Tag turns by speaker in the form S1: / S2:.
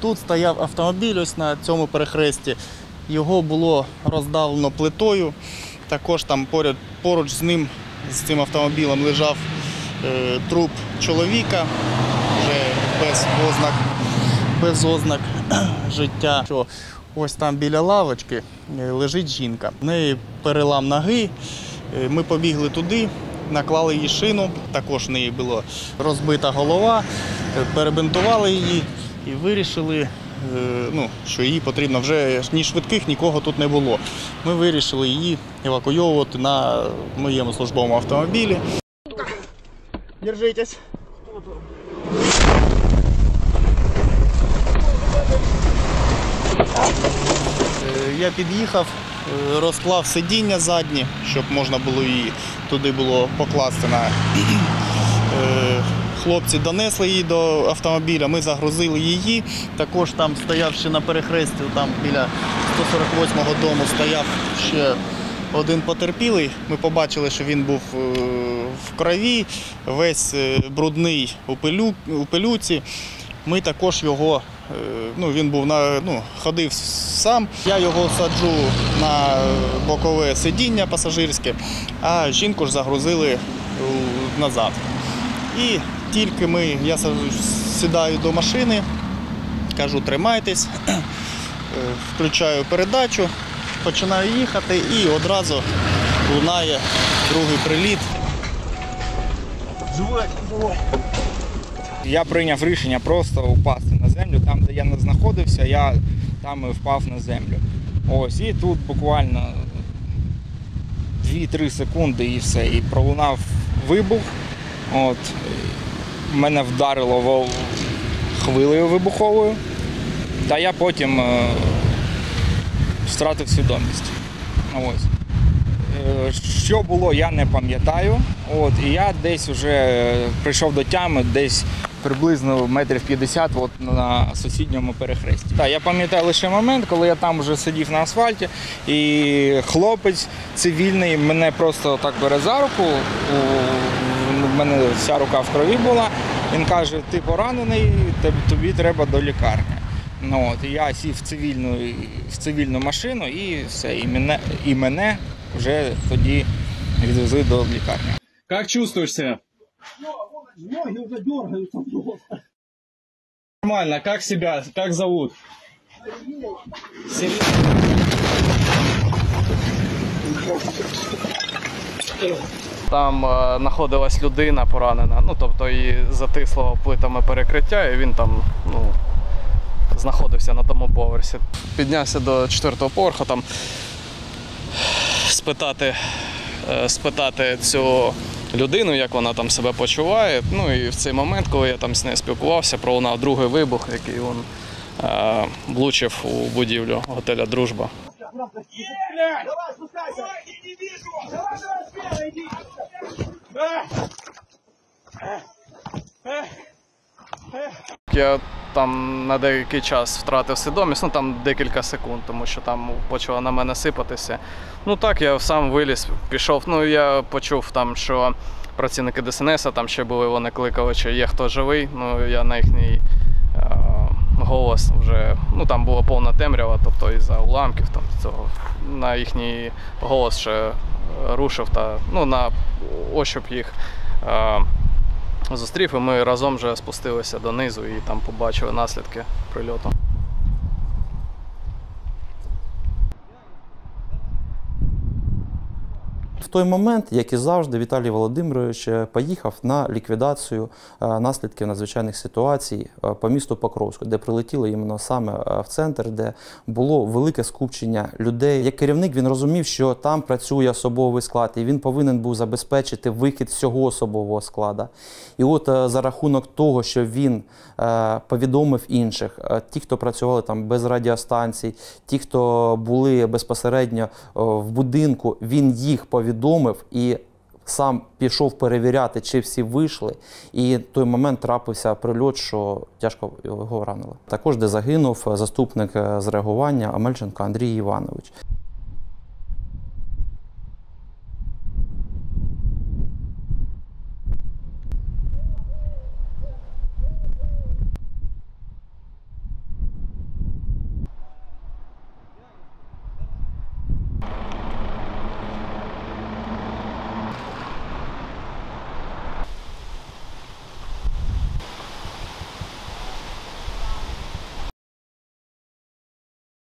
S1: Тут стояв автомобіль ось на цьому перехресті. Його було роздавлено плитою. Також там поруч з ним, з цим автомобілем, лежав труп чоловіка, вже без ознак життя. Ось там біля лавочки лежить жінка. В неї перелам ноги. Ми побігли туди, наклали їй шину. Також в неї була розбита голова, перебинтували її і вирішили, що їй потрібно. Вже ні швидких, нікого тут не було. Ми вирішили її евакуйовувати на моєму службовому автомобілі. Держитесь. Я під'їхав, розклав сидіння задні, щоб можна було її туди було покласти. Хлопці донесли її до автомобіля, ми загрузили її. Також там стояв ще на перехресті, там біля 148-го дому стояв ще один потерпілий. Ми побачили, що він був в крові, весь брудний у пилюці. Ми також його, він був ходив сам. Я його саджу на бокове сидіння пасажирське, а жінку ж загрузили назад. І тільки я сідаю до машини, кажу, тримайтесь, включаю передачу, починаю їхати і одразу лунає другий приліт.
S2: Я прийняв рішення просто упасти на землю. Там, де я не знаходився, я там і впав на землю. Ось, і тут буквально 2-3 секунди і все. І пролунав вибух. От, мене вдарило хвилею вибуховою. Та я потім втратив свідомість. Ось. Що було, я не пам'ятаю. І я десь вже прийшов до тями, десь приблизно метрів 50 на сусідньому перехресті. Я пам'ятаю лише момент, коли я там вже сидів на асфальті, і хлопець цивільний мене просто так бере за руку, в мене вся рука в крові була. Він каже, ти поранений, тобі треба до лікарні. І я сів в цивільну машину і все, і мене вже тоді відвезли до лікарні.
S3: Как чувствуешь себя?
S4: Ноги уже дергаются просто.
S3: Нормально. Как себя? Как зовут? Сергей.
S5: Там знаходилась людина поранена, тобто її затисло плитами перекриття, і він там знаходився на тому поверсі. Піднявся до 4-го поверху, там спитати цю людину, як вона там себе почуває. І в цей момент, коли я там з нею спілкувався, пролунав другий вибух, який він влучив у будівлю готеля «Дружба». Я там на деякий час втратив свідомість, там декілька секунд, тому що там почало на мене сипатися. Так, я сам виліз, пішов. Я почув там, що працівники ДСНС там ще були, вони кликали, чи є хто живий. Я на їхній голос вже, там була повна темрява, тобто із-за уламків, цього, на їхній голос ще рушив та на ощуп їх зустрів, і ми разом вже спустилися донизу і там побачили наслідки прильоту.
S6: В той момент, як і завжди, Віталій Володимирович поїхав на ліквідацію наслідків надзвичайних ситуацій по місту Покровську, де прилетіло іменно саме в центр, де було велике скупчення людей. Як керівник він розумів, що там працює особовий склад, і він повинен був забезпечити вихід всього особового складу. І за рахунок того, що він повідомив інших, ті, хто працювали там без радіостанцій, ті, хто були безпосередньо в будинку, він їх повідомив і сам пішов перевіряти, чи всі вийшли. І в той момент трапився прильот, що тяжко його ранило. Також де загинув заступник з реагування Омельченко Андрій Іванович.